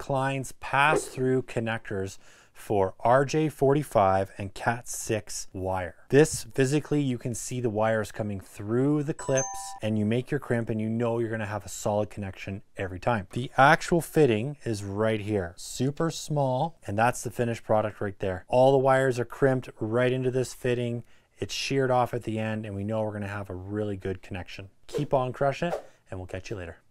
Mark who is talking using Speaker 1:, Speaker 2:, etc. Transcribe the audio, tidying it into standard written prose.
Speaker 1: Klein's pass-through connectors for RJ45 and Cat6 wire. This physically, you can see the wires coming through the clips, and you make your crimp and you know you're gonna have a solid connection every time. The actual fitting is right here, super small, and that's the finished product right there. All the wires are crimped right into this fitting. It's sheared off at the end, and we know we're gonna have a really good connection. Keep on crushing it, and we'll catch you later.